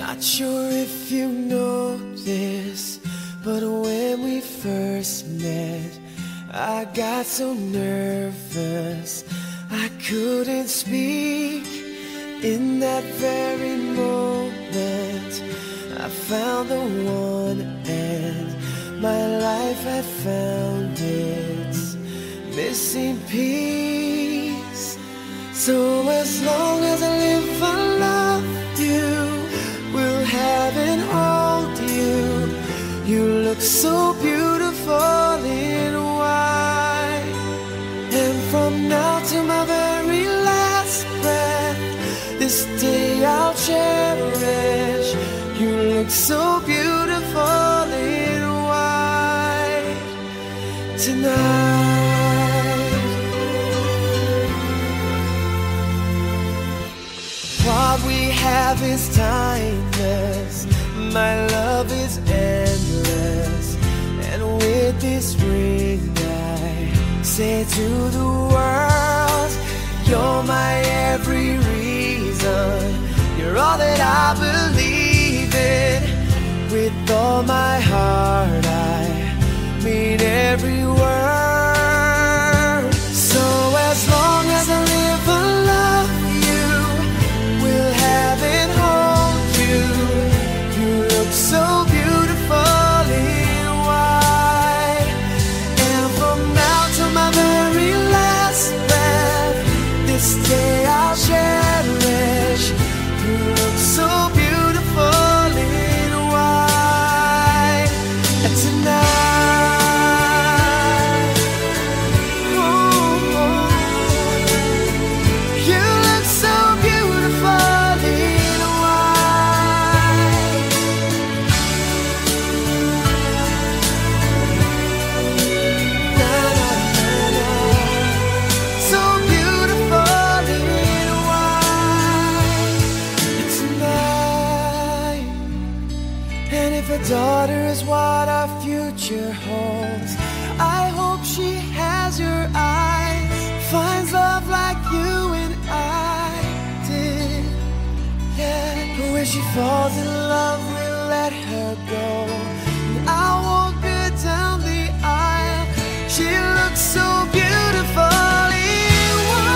Not sure if you know this, but when we first met, I got so nervous I couldn't speak. In that very moment, I found the one, and my life had found its missing piece. So as long as I live, I love you, will have and hold you. You look so beautiful in white, and from now to my very last breath, this day I'll cherish. You look so beautiful in white tonight. What we have is timeless, my love is endless, and with this ring I say to the world, you're my every reason, you're all that I believe in. With all my heart I mean every word. So as long as I live, I love you, will have and hold you. You look so beautiful in white, and from now to my very last breath, this day I'll cherish. You look so beautiful in white tonight. Oh, you look so beautiful in white. Na, na, na, na. So beautiful in white tonight. And if a daughter is what our future holds, I hope she has your eyes, finds love like you and I did. Yeah, but when she falls in love, we'll let her go, and I'll walk her down the aisle. She looks so beautiful in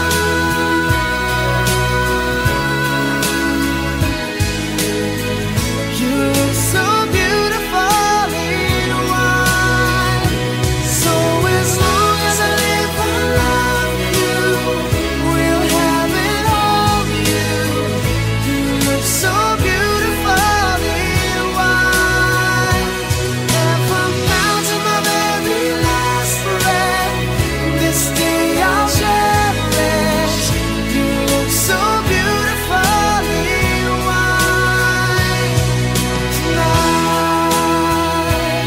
white. You look so beautiful in white. So as long as I live, I love you, will have and hold you. You look so beautiful in white, and from now to my very last breath, this day I'll cherish. You look so beautiful in white tonight.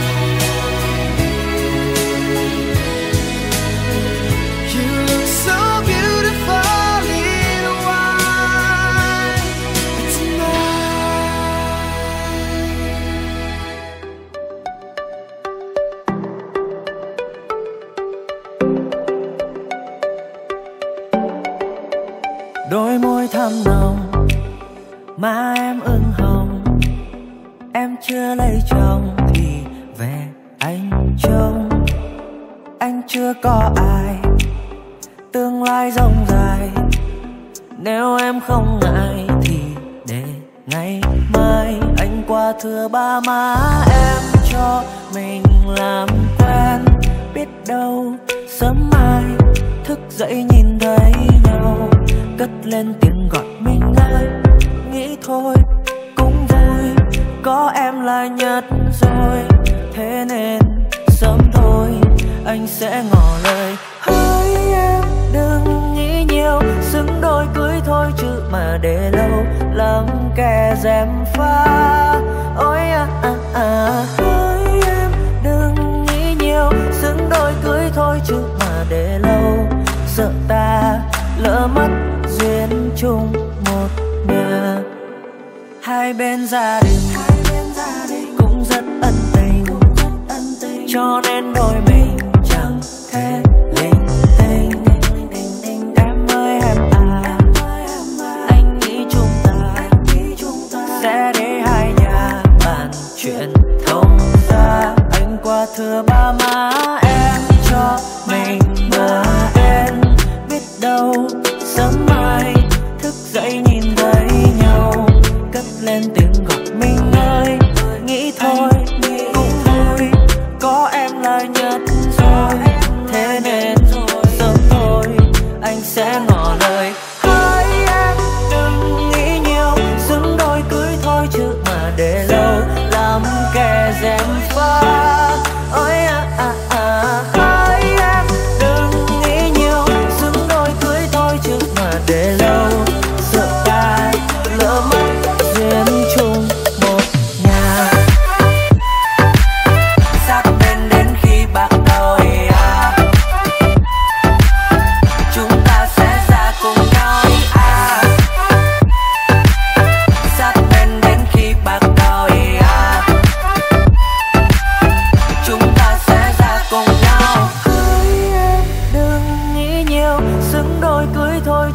You look so beautiful in white tonight. Đôi môi thắm nồng, má em ửng hồng. Em chưa lấy chồng thì về anh trông. Anh chưa có ai, tương lai rộng dài. Nếu em không ngại thì để ngày mai anh qua thưa ba má em, cho mình làm quen. Biết đâu sớm mai thức dậy nhìn thấy nhau, cất lên tiếng gọi mình ơi. Nghĩ thôi cũng vui, có em là nhất rồi. Thế nên sớm thôi anh sẽ ngỏ lời. Hỡi em đừng nghĩ nhiều, xứng đôi cưới thôi chứ mà để lâu lắm kẻ gièm pha. Ôi hỡi em đừng nghĩ nhiều, xứng đôi cưới thôi chứ mà để lâu sợ ta lỡ mất duyên chung một nhà. Hai bên gia đình cũng rất ân tình, cho nên đôi mình chẳng thể linh tinh. Em ơi em à, anh nghĩ chúng ta sẽ để hai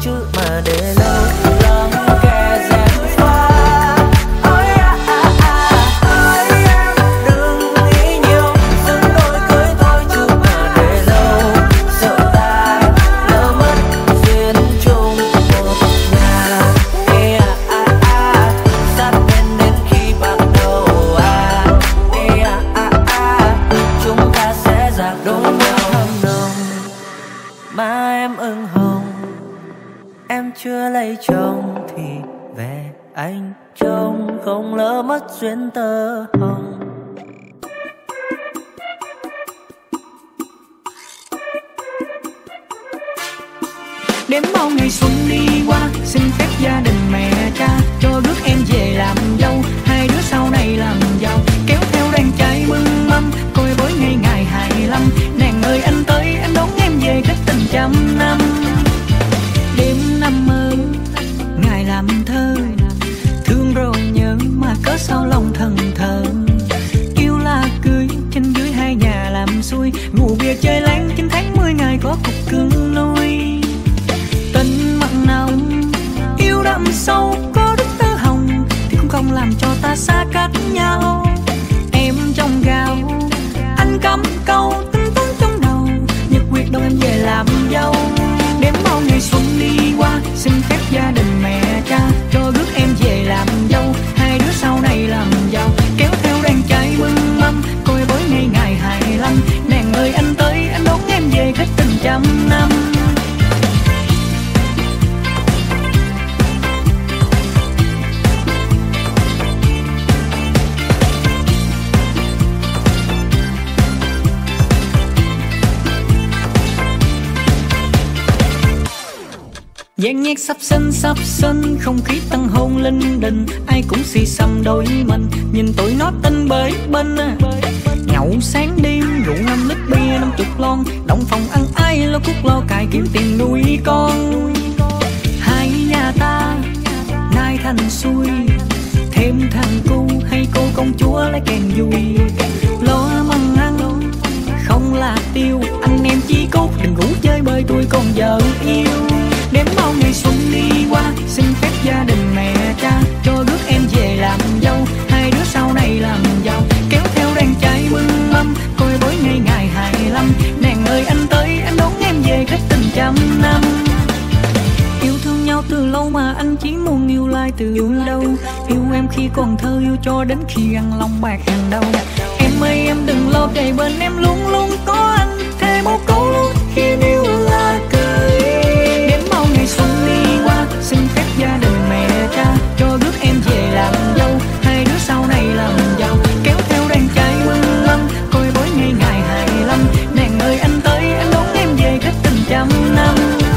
chứ mà để lâu lắng kẻ dèm pha. Ôi à à à, ôi em đừng nghĩ nhiều, dừng đôi cưới thôi chứ mà để lâu. Sợ ta lỡ mất duyên chung một nhà. Ê à à à, sát bên đến khi bắt đầu à. Ê à à à, chúng ta sẽ giặc đôi nhau hâm nồng. Má em ửng hồng, em chưa lấy chồng thì về anh trông không lỡ mất duyên tơ hồng. Đếm bao ngày xuân đi qua, xin phép gia đình mẹ cha cho rước em về làm dâu. Hai đứa sau này làm giàu, kéo theo đàn trai mừng mâm, coi bối ngày ngày 25. Nàng ơi anh tới, anh đón em về kết tình trăm năm. Đêm năm mơ, ngày làm thơ, thương rồi nhớ mà cớ sao lòng thần thờ. Yêu là cưới, trên dưới hai nhà làm xuôi, ngủ bia chơi láng 9 tháng 10 ngày có cục cưng nuôi. Tình mặn nồng, yêu đậm sâu, có đức tơ hồng thì cũng không làm cho ta xa cách nhau. Em trong gạo, anh cắm câu tính toán trong đầu, nhật quyết đâu em về làm dâu. Đếm bao ngày xuân đi qua, xin phép gia đình mẹ cha cho rước em về làm dâu. Hai đứa sau này làm giàu, kéo theo đàn trai mừng mâm, coi bối ngày ngày 25. Nàng ơi anh tới, anh đón em về kết tình trăm năm. Dàn nhạc sắp sân, không khí tăng hôn linh đình, ai cũng xì xầm đôi mình, nhìn tụi nó tinh bới bên. Nhậu sáng đêm, rượu 5 lít bia 50 lon, động phòng ăn ai lo cuốc lo cài kiếm tiền nuôi con. Hai nhà ta nay thành xuôi, thêm thằng cu hay cô công chúa lấy kèn vui. Lo măng ăn không là tiêu, anh em chí cốt đừng ngủ chơi bơi tôi còn vợ yêu. Đếm bao ngày xuân đi qua, xin phép gia đình mẹ cha cho rước em về làm dâu. Hai đứa sau này làm giàu, kéo theo đàn trai mừng mâm, coi bối ngày ngày 25. Nàng ơi anh tới, anh đón em về kết tình trăm năm. Yêu thương nhau từ lâu mà anh chỉ muốn yêu lại từ đâu. Yêu em khi còn thơ, yêu cho đến khi ăn lòng bạc hàng đầu. Em ơi em đừng lo, kề bên em luôn luôn có anh, thề một câu luôn khi yêu là cười. Đếm bao ngày xuân đi qua, xin phép gia đình mẹ cha cho rước em về làm dâu. Hai đứa sau này làm giàu, kéo theo đàn trai mừng mâm, coi bối ngày ngày 25. Nàng ơi anh tới, anh đón em về kết tình trăm năm.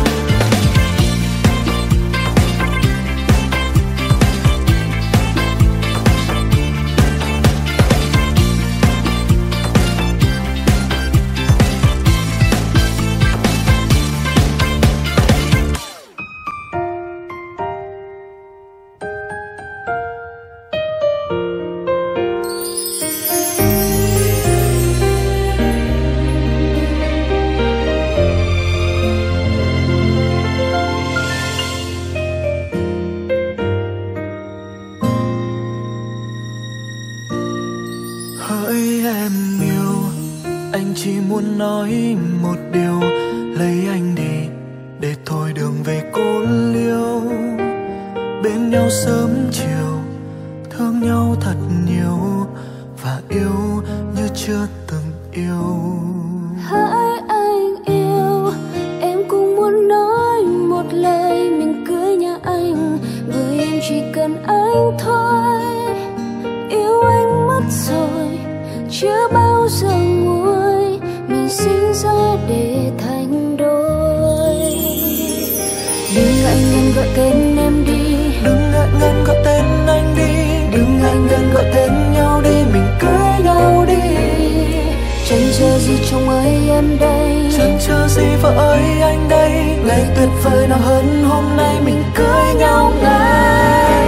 muốn nói một điều, lấy anh đi để thôi đường về cô liêu. Bên nhau sớm chiều, thương nhau thật nhiều và yêu như chưa từng yêu. Hỡi anh yêu, em cũng muốn nói một lời mình cưới nhà anh, bởi em chỉ cần anh thôi. Yêu anh mất rồi, chưa bao giờ nguôi, mình sinh ra để thành đôi. Đừng ngại ngần gọi tên em đi, đừng ngại ngần gọi tên anh đi, đừng ngại ngần gọi tên nhau đi, mình cưới nhau đi. Chẳng chờ gì chồng ơi em đây, chẳng chờ gì vợ ơi anh đây. Ngày tuyệt vời nào hơn hôm nay mình cưới nhau ngay.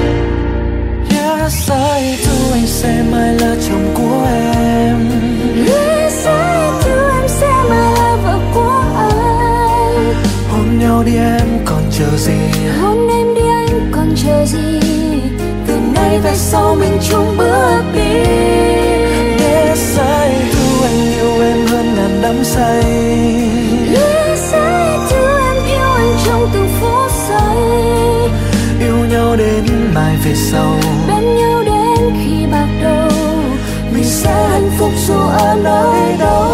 Yes I do, anh sẽ mãi là chồng của em. Yes I do, em sẽ mãi là vợ của anh. Hôn nhau nhau đi em còn chờ gì? Hôn em đi anh còn chờ gì? Từ nay về sau mình chung bước đi. Yes, I do, anh yêu em hơn ngàn đắm say. Yes, I do, em yêu anh trong từng phút giây. Yêu nhau đến mai về sau, Bên nhau đến khi bạc đầu. Mình sẽ hạnh phúc dù ở nơi đâu.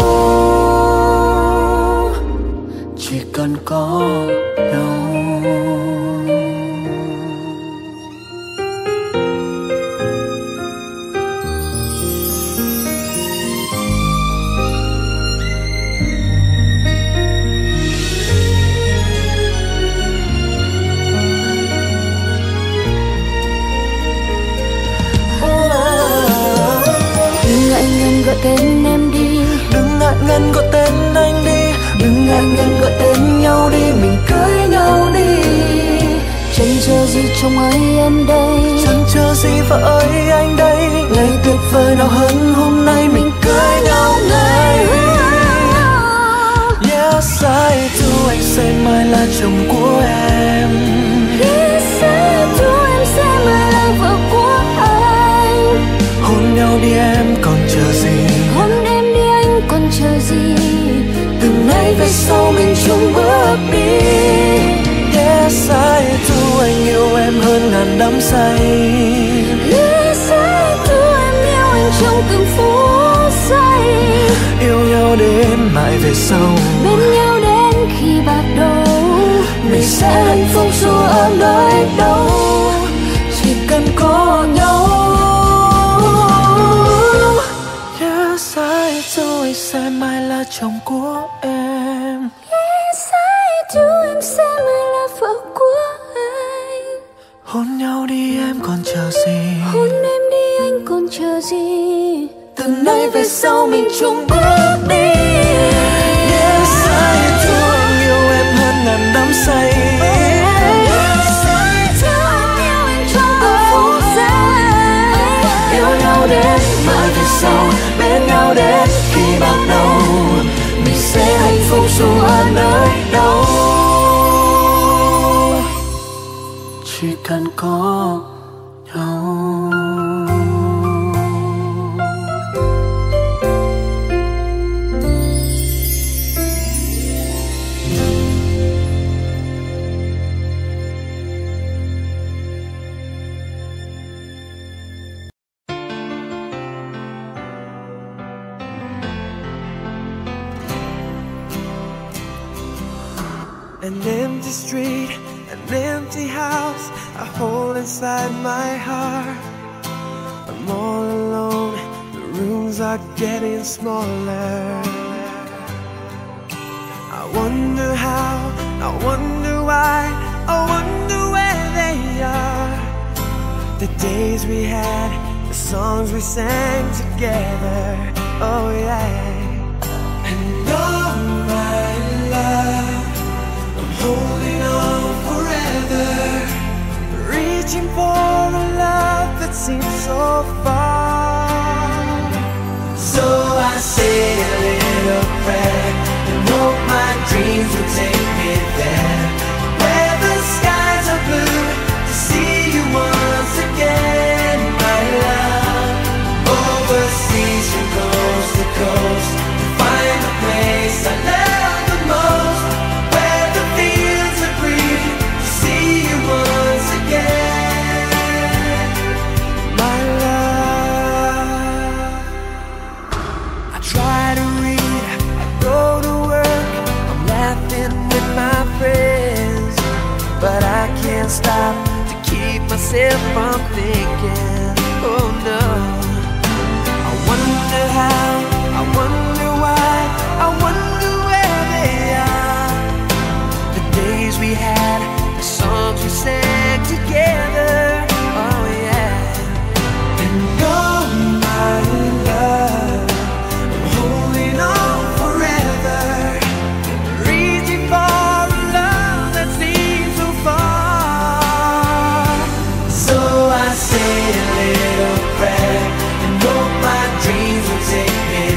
chỉ cần có nhau. Gọi tên em đi, Đừng ngại ngần gọi tên anh đi, đừng ngại ngần gọi tên nhau đi, mình cưới nhau đi. Chẳng chờ gì chồng ơi em đây, chẳng chờ gì vợ ơi anh đây. Ngày tuyệt vời nào hơn hôm nay mình cưới nhau ngay. Yes, I do, anh sẽ mãi là chồng của em. Yes, I do, em sẽ mãi là vợ của anh. Hôn nhau đi em còn chờ gì? Hôn em đi anh còn chờ gì? Từ nay về sau mình chung bước đi. Yes, I do, anh yêu em hơn ngàn đắm say. Yes, I do, em yêu anh trong từng phút giây. Yêu nhau đến mãi về sau, Bên nhau đến khi bạc đầu. mình sẽ hạnh phúc dù ở nơi đâu. Chỉ cần có nhau. Yes, I do, anh sẽ mãi là chồng của em. Yes, I do, em sẽ mãi là vợ của anh. Hôn nhau đi em còn chờ gì? Hôn em đi anh còn chờ gì? Từ nay về sau mình chung bước đi. Yes, I do, anh yêu em hơn ngàn đắm say. Yes, I do, em yêu anh trong từng phút giây. Yêu nhau đến mãi về sau, bên nhau đến khi bạc đầu. Mình sẽ hạnh phúc dù ở nơi đâu. Chỉ cần có nhau. An empty street, an empty house, a hole inside my heart. I'm all alone, the rooms are getting smaller. I wonder how, I wonder why, I wonder where they are. The days we had, the songs we sang together, oh yeah. And all my love, holding on forever, reaching for a love that seems so far. So I say a little prayer and hope my dreams will take me there, where the skies are blue, to see you once again, my love. Overseas from coast to coast, to find a place I love the most, but I can't stop to keep myself from thinking, oh no. I wonder how, I wonder why, I wonder where they are. The days we had, the songs we sang together, oh yeah. And oh my love, I'm holding on forever, reaching for say a little prayer and hope my dreams will take me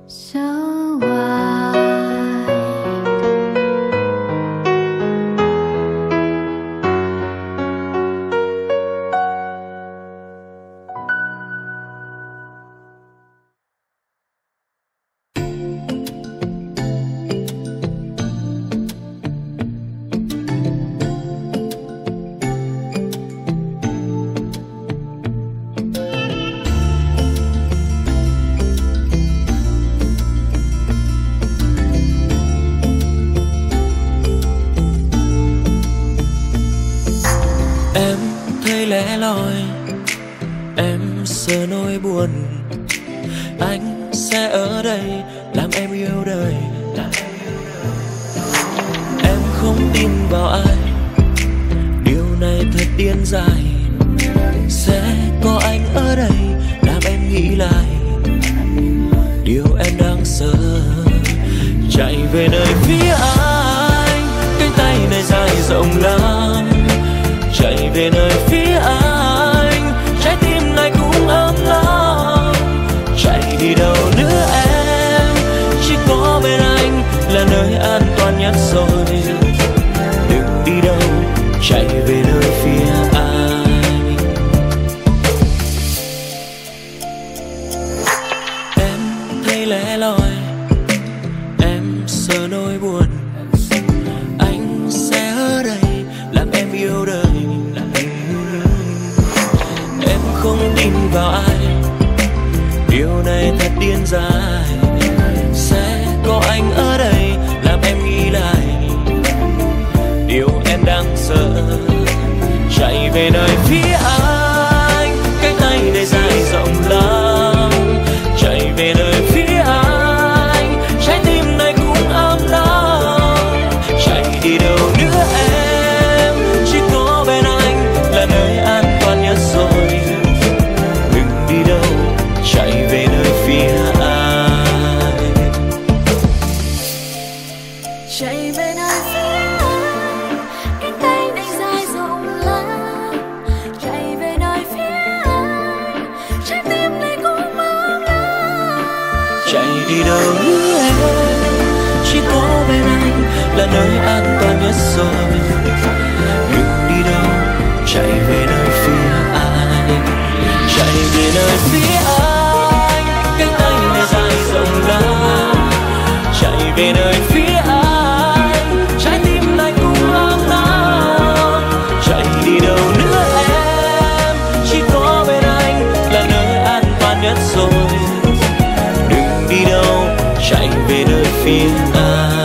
So wide. Em thấy lẻ loi, em sợ nỗi buồn. Anh sẽ ở đây làm em yêu đời. Em không tin vào ai, điều này thật điên dại. Sẽ có anh ở đây làm em nghĩ lại điều em đang sợ. Chạy về nơi phía anh, cánh tay này dài rộng lắm. Chạy về nơi phía anh, trái tim này cũng ấm lắm. Chạy đi đâu nữa em, chỉ có bên anh là nơi an toàn nhất rồi. Đừng đi đâu, chạy về nơi phía anh. Em thấy lẻ loi, em sợ nỗi buồn. Anh sẽ ở đây làm em yêu đời. Em không tin vào ai, điều này thật điên dại. Sẽ có anh ở đây làm em nghĩ lại điều em đang sợ. Chạy về nơi phía anh, cánh tay này dài rộng lắm. Chạy về nơi phía anh, trái tim này cũng ấm lắm. Chạy đi đâu nữa em, chỉ có bên anh là nơi an toàn nhất rồi. Đừng đi đâu, chạy về nơi phía anh. Chạy về nơi phía anh, cánh tay này dài rộng lắm. Chạy về nơi phía anh, trái tim này cũng ấm lắm. Chạy đi đâu nữa em, chỉ có bên anh là nơi an toàn nhất rồi. Đừng đi đâu, chạy về nơi phía anh. Chạy về nơi phía anh, cánh tay này dài rộng lắm. Chạy về nơi phía anh, trái tim này cũng ấm lắm. Chạy đi đâu nữa em, chỉ có bên anh là nơi an toàn nhất rồi. Đừng đi đâu, chạy về nơi phía anh.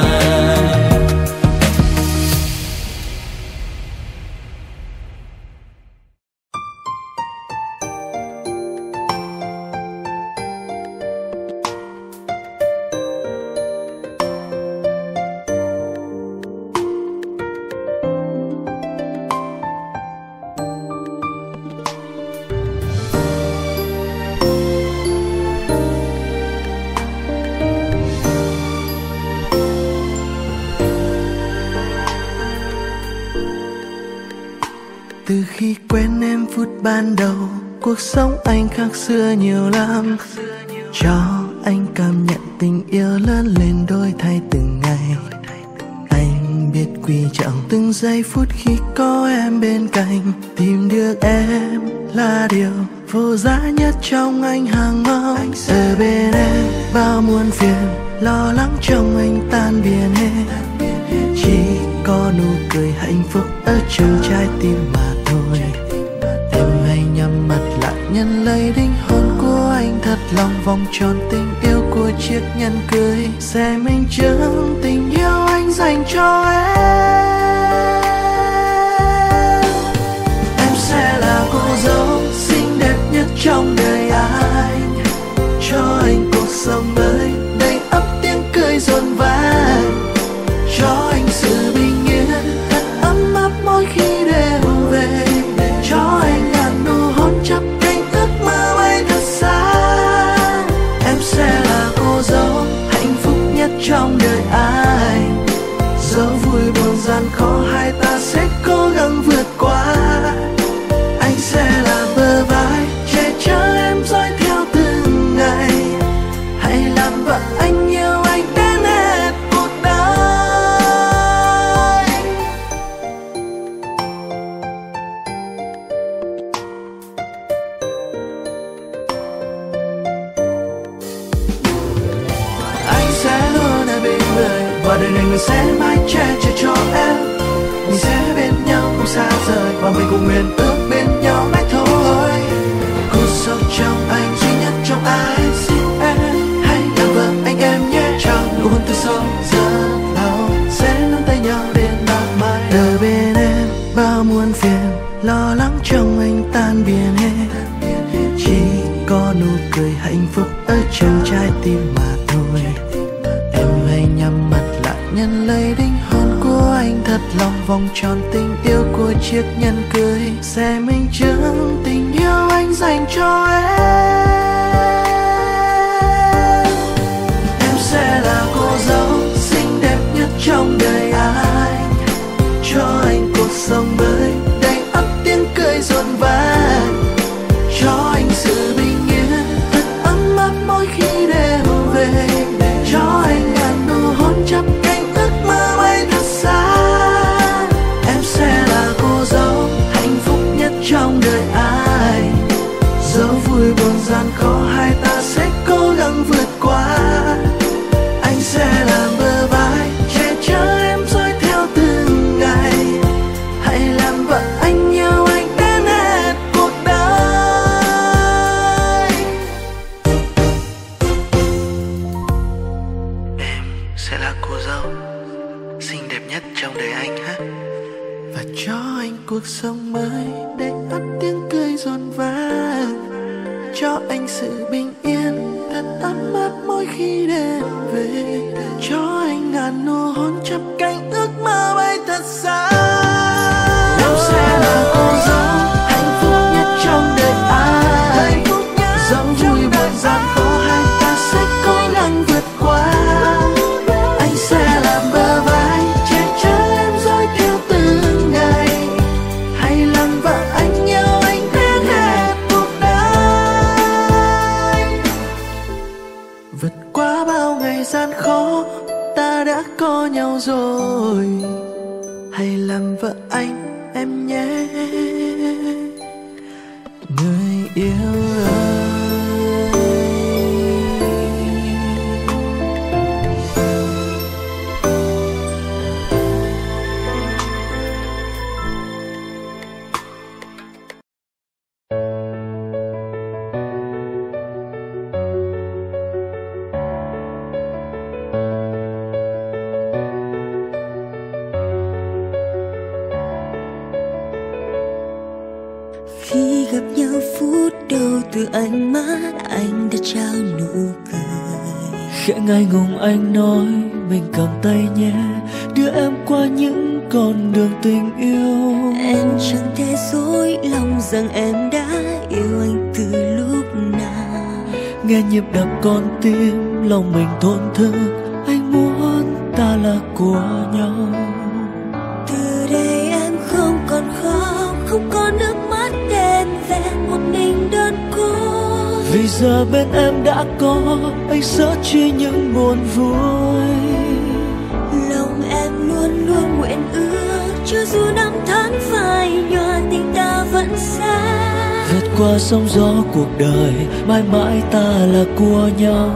Từ khi quen em phút ban đầu, cuộc sống anh khác xưa nhiều lắm. Cho anh cảm nhận tình yêu lớn lên đổi thay từng ngày. Anh biết quý trọng từng giây phút khi có em bên cạnh. Tìm được em là điều vô giá nhất trong anh hàng mong. Ở bên em bao muôn phiền, lo lắng trong anh tan biến hết. Chỉ có nụ cười hạnh phúc ở trong trái tim mà thôi. Em hãy nhắm mắt lại nhận lấy linh hồn của anh thật lòng. Vòng tròn tình yêu của chiếc nhẫn cưới sẽ minh chứng tình yêu anh dành cho em. Em sẽ là cô dâu xinh đẹp nhất trong đời anh, cho anh cuộc sống mới đầy ắp tiếng cười rộn vang. Cho anh sự bình yên thật ấm áp mỗi khi đều về. Cho anh ngàn nụ hôn chắp cánh ước mơ bay thật xa. Em sẽ là cô dâu hạnh phúc nhất trong đời anh. Dẫu vui buồn gian khó hai ta sẽ cố gắng vượt qua. Anh sẽ là bờ vai che chở em dõi theo từng ngày. Hãy làm làm vợ anh yêu anh đến hết cuộc đời. Anh sẽ luôn ở bên người và đời này người sẽ mãi che chở cho em. Mình sẽ bên nhau không xa rời và mình cùng nguyện ước bên nhau mãi thôi. Cô sống trong anh duy nhất trong ai, xin em hãy làm vợ anh em nhé. Trong nụ hôn từ sâu rất lâu sẽ nắm tay nhau đến bao mãi. Đời bên em bao muôn phiền, lo lắng trong anh tan biến hết. Chỉ có nụ cười hạnh phúc ở trong trái tim mà thôi. Em hãy nhắm mắt lại nhận lấy đinh hôn của anh thật lòng. Vòng tròn tình yêu của chiếc nhẫn cưới sẽ minh chứng tình yêu anh dành cho em. Em sẽ là cô dâu xinh đẹp nhất trong đời anh, cho anh cuộc sống mới đầy ắp tiếng cười rộn vang, cho anh sự bình yên thật ấm áp mỗi khi đêm về, cho anh ngàn nụ hôn chắp cánh ước mơ bay thật xa. Em sẽ là cô dâu hạnh phúc nhất trong đời ai, dẫu vui buồn gian khó hai ta sẽ cố gắng vượt qua. Anh sẽ làm bờ vai che chở em dõi theo từng ngày, hãy làm vợ anh yêu anh đến hết cuộc đời. Em sẽ là cô dâu xinh đẹp nhất trong đời anh ha, và cho anh cuộc sống mới đầy ắp tiếng cười rộn vang, cho anh sự bình yên thật ấm áp mỗi khi đêm về, cho anh ngàn nụ hôn chắp cánh ước mơ bay thật xa. Em sẽ là cô dâu hạnh phúc nhất trong đời ai, dẫu vui buồn gian khó hai ta sẽ cố gắng vượt qua. Anh sẽ làm bờ vai che chở em dõi theo từng ngày, hãy làm vợ anh yêu anh đến hết cuộc đời. Vượt qua bao ngày gian khó ta đã có nhau rồi, hãy làm vợ anh em nhé người yêu ơi. Khi gặp nhau phút đầu từ ánh mắt anh đã trao nụ cười. Khẽ ngại ngùng anh nói mình cầm tay nhé, đưa em qua những con đường tình yêu. Em chẳng thể dối lòng rằng em đã yêu anh từ lúc nào. Nghe nhịp đập con tim lòng mình thổn thức, anh muốn ta là của nhau. Từ đây em không còn khóc, không còn nước mắt đen vẹn một mình đơn côi. Vì giờ bên em đã có anh sợ chi những buồn vui. Lòng em luôn luôn nguyện ước, cho dù năm tháng phai nhòa tình ta vẫn xa. Vượt qua sóng gió cuộc đời, mãi mãi ta là của nhau.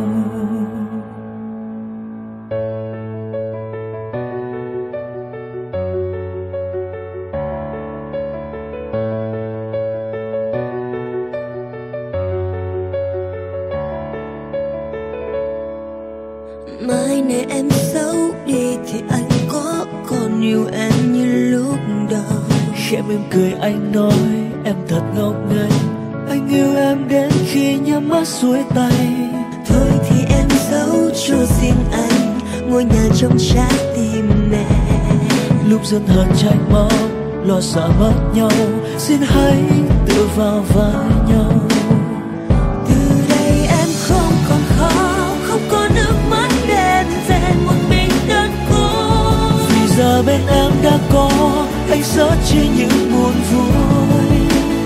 Mai này em xấu đi thì anh có còn yêu em như lúc đầu. Khẽ mỉm cười anh nói em thật ngốc nghếch, anh yêu em đến khi nhắm mắt xuôi tay. Thôi thì em giấu cho riêng anh ngôi nhà trong trái tim mẹ. Lúc giận hờn trách móc lo sợ mất nhau, xin hãy tự vào vai nhau. Từ đây em không còn khóc, không có nước mắt đen vẹn một mình đơn côi. Vì giờ bên em đã có anh sợ chi những buồn vui.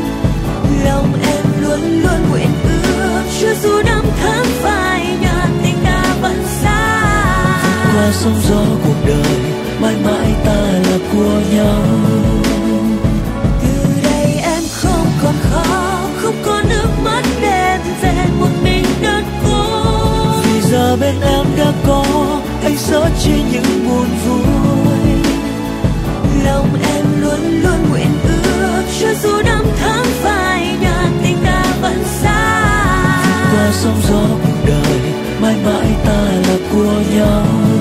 Lòng em luôn luôn nguyện ước, cho dù năm tháng phai nhạt tình Qua sóng gió cuộc đời, mãi mãi ta là của nhau. Từ đây em không còn khóc, không có nước mắt đêm về một mình đơn cô. Vì giờ bên em đã có anh sớt chia những buồn vui. Lòng em luôn luôn nguyện ước, cho dù năm tháng phai nhạt tình ta vẫn xa. Qua sóng gió cuộc đời, mãi mãi ta là của nhau.